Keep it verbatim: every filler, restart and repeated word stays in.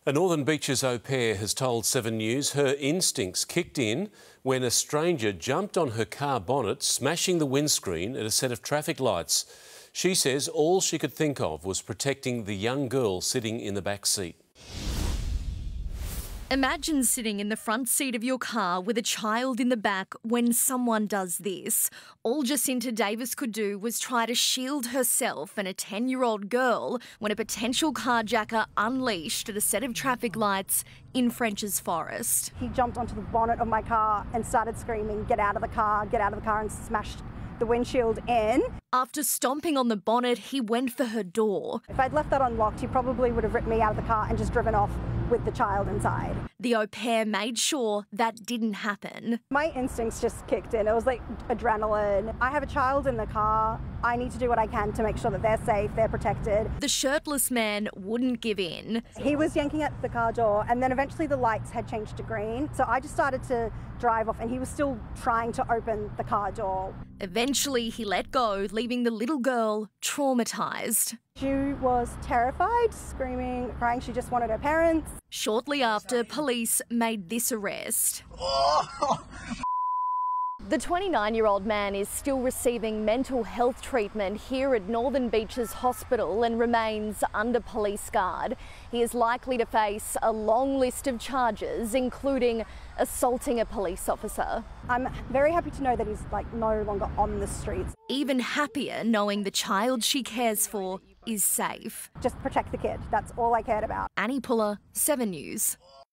A Northern Beaches au pair has told Seven News her instincts kicked in when a stranger jumped on her car bonnet, smashing the windscreen at a set of traffic lights. She says all she could think of was protecting the young girl sitting in the back seat. Imagine sitting in the front seat of your car with a child in the back when someone does this. All Jacinta Davis could do was try to shield herself and a ten-year-old girl when a potential carjacker unleashed at a set of traffic lights in French's Forest. He jumped onto the bonnet of my car and started screaming, "Get out of the car, get out of the car," and smashed the windshield in. After stomping on the bonnet, he went for her door. If I'd left that unlocked, he probably would have ripped me out of the car and just driven off with the child inside. The au pair made sure that didn't happen. My instincts just kicked in. It was like adrenaline. I have a child in the car. I need to do what I can to make sure that they're safe, they're protected. The shirtless man wouldn't give in. He was yanking at the car door, and then eventually the lights had changed to green. So I just started to drive off, and he was still trying to open the car door. Eventually, he let go, leaving the little girl traumatised. She was terrified, screaming, crying. She just wanted her parents. Shortly after, police made this arrest. The twenty-nine-year-old man is still receiving mental health treatment here at Northern Beaches Hospital and remains under police guard. He is likely to face a long list of charges, including assaulting a police officer. I'm very happy to know that he's like no longer on the streets. Even happier knowing the child she cares for is safe. Just protect the kid. That's all I cared about. Annie Puller, Seven News.